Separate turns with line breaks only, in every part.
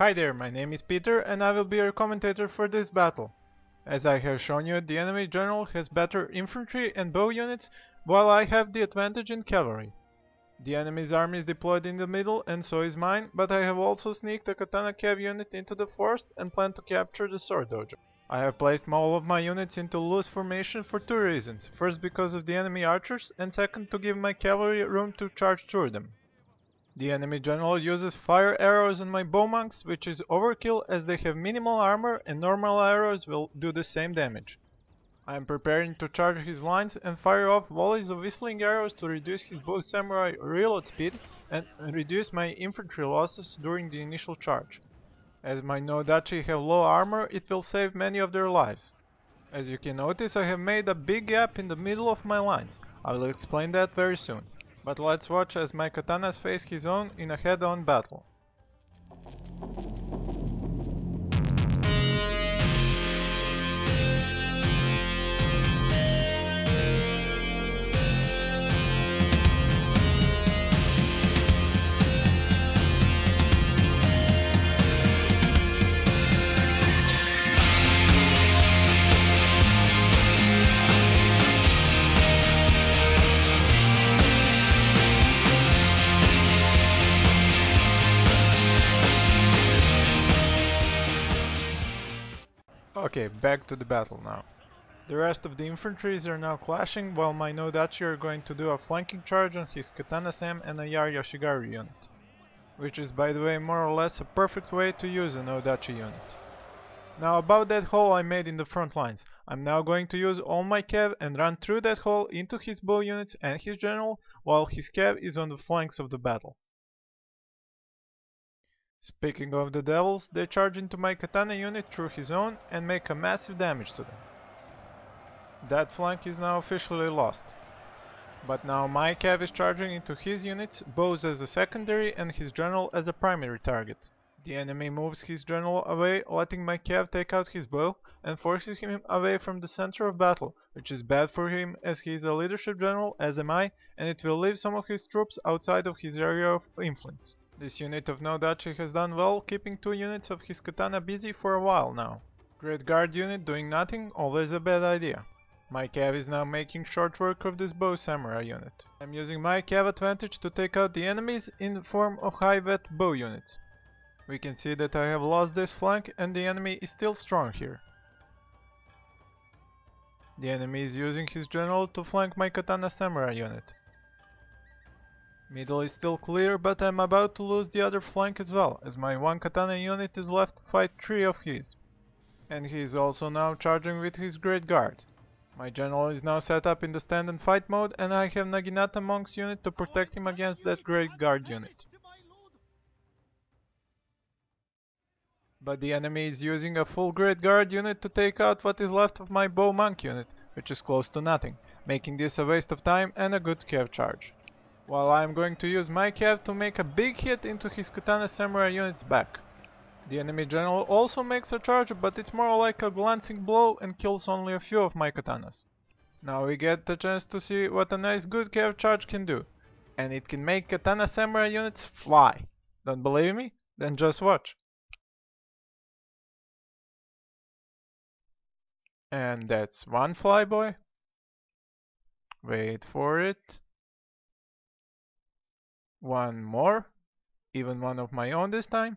Hi there, my name is Peter and I will be your commentator for this battle. As I have shown you, the enemy general has better infantry and bow units, while I have the advantage in cavalry. The enemy's army is deployed in the middle and so is mine, but I have also sneaked a katana cav unit into the forest and plan to capture the sword dojo. I have placed all of my units into loose formation for two reasons. First, because of the enemy archers, and second, to give my cavalry room to charge through them. The enemy general uses fire arrows on my bowmonks, which is overkill as they have minimal armor and normal arrows will do the same damage. I am preparing to charge his lines and fire off volleys of whistling arrows to reduce his bow samurai reload speed and reduce my infantry losses during the initial charge. As my Nodachi have low armor, it will save many of their lives. As you can notice, I have made a big gap in the middle of my lines. I will explain that very soon. But let's watch as my katanas face his own in a head-on battle. Okay, back to the battle now. The rest of the infantries are now clashing, while my Nodachi are going to do a flanking charge on his Katana Sam and a Yar Yoshigaru unit. Which is, by the way, more or less a perfect way to use a Nodachi unit. Now about that hole I made in the front lines. I'm now going to use all my cav and run through that hole into his bow units and his general, while his cav is on the flanks of the battle. Speaking of the devils, they charge into my katana unit through his own and make a massive damage to them. That flank is now officially lost. But now my cav is charging into his units, bows as a secondary and his general as a primary target. The enemy moves his general away, letting my cav take out his bow and forces him away from the center of battle, which is bad for him as he is a leadership general, as am I, and it will leave some of his troops outside of his area of influence. This unit of Nodachi has done well, keeping two units of his katana busy for a while now. Great guard unit doing nothing, always a bad idea. My cav is now making short work of this bow samurai unit. I'm using my cav advantage to take out the enemies in the form of high vet bow units. We can see that I have lost this flank and the enemy is still strong here. The enemy is using his general to flank my katana samurai unit. Middle is still clear, but I'm about to lose the other flank as well, as my one katana unit is left to fight three of his. And he is also now charging with his great guard. My general is now set up in the stand and fight mode, and I have Naginata monk's unit to protect him against that great guard unit. But the enemy is using a full great guard unit to take out what is left of my bow monk unit, which is close to nothing, making this a waste of time and a good cav charge. While I am going to use my cav to make a big hit into his katana samurai unit's back. The enemy general also makes a charge, but it's more like a glancing blow and kills only a few of my katanas. Now we get the chance to see what a nice good cav charge can do. And it can make katana samurai units fly. Don't believe me? Then just watch. And that's one flyboy. Wait for it. One more, even one of my own this time.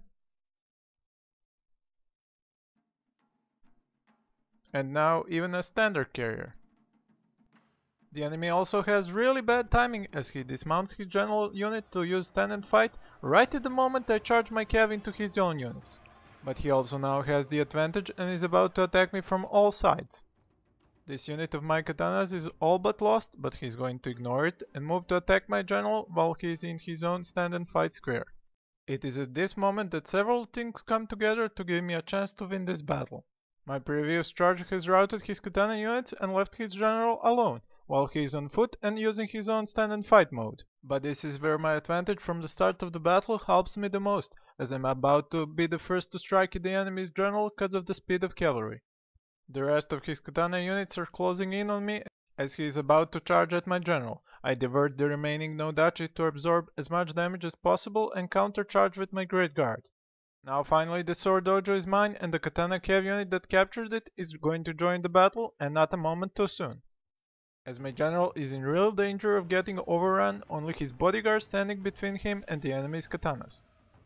And now even a standard carrier. The enemy also has really bad timing as he dismounts his general unit to use stand and fight right at the moment I charge my cav into his own units. But he also now has the advantage and is about to attack me from all sides. This unit of my katanas is all but lost, but he's going to ignore it and move to attack my general while he is in his own stand and fight square. It is at this moment that several things come together to give me a chance to win this battle. My previous charge has routed his katana units and left his general alone, while he is on foot and using his own stand and fight mode. But this is where my advantage from the start of the battle helps me the most, as I'm about to be the first to strike at the enemy's general because of the speed of cavalry. The rest of his katana units are closing in on me as he is about to charge at my general. I divert the remaining Nodachi to absorb as much damage as possible and countercharge with my great guard. Now finally the sword dojo is mine, and the katana cav unit that captured it is going to join the battle, and not a moment too soon. As my general is in real danger of getting overrun, only his bodyguard standing between him and the enemy's katanas.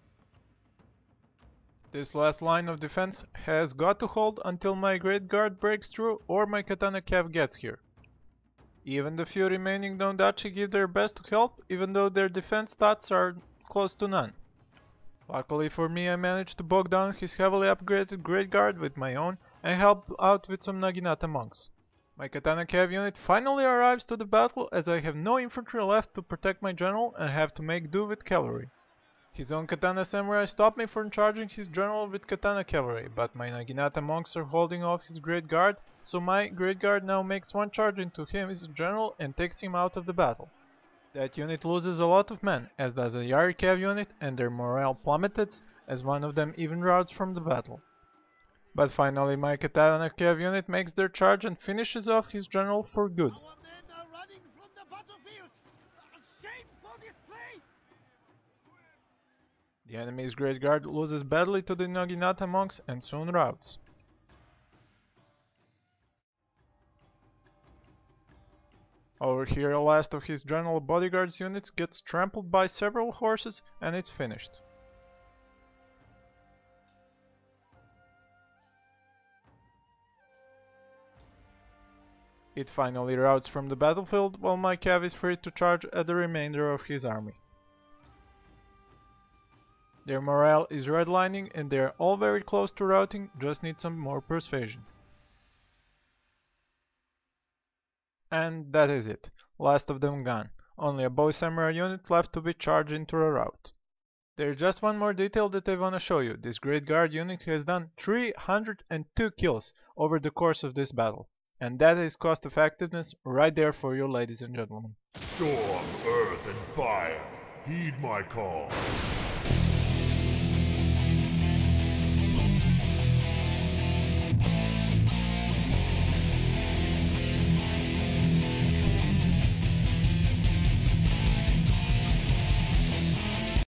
This last line of defense has got to hold until my great guard breaks through or my katana cav gets here. Even the few remaining dondachi give their best to help, even though their defense stats are close to none. Luckily for me, I managed to bog down his heavily upgraded great guard with my own and help out with some Naginata monks. My katana cav unit finally arrives to the battle, as I have no infantry left to protect my general and have to make do with cavalry. His own katana samurai stopped me from charging his general with katana cavalry, but my Naginata monks are holding off his great guard, so my great guard now makes one charge into him, his general, and takes him out of the battle. That unit loses a lot of men, as does a Yari cav unit, and their morale plummets as one of them even routes from the battle. But finally my katana cav unit makes their charge and finishes off his general for good.
Our men are running from the battlefield! A shameful display!
The enemy's great guard loses badly to the Naginata monks and soon routs. Over here, the last of his general bodyguards units gets trampled by several horses, and it's finished. It finally routs from the battlefield, while my cav is free to charge at the remainder of his army. Their morale is redlining, and they are all very close to routing, just need some more persuasion. And that is it. Last of them gone. Only a bow samurai unit left to be charged into a rout. There's just one more detail that I wanna show you. This great guard unit has done 302 kills over the course of this battle. And that is cost effectiveness right there for you, ladies and gentlemen.
Storm, earth, and fire, heed my call.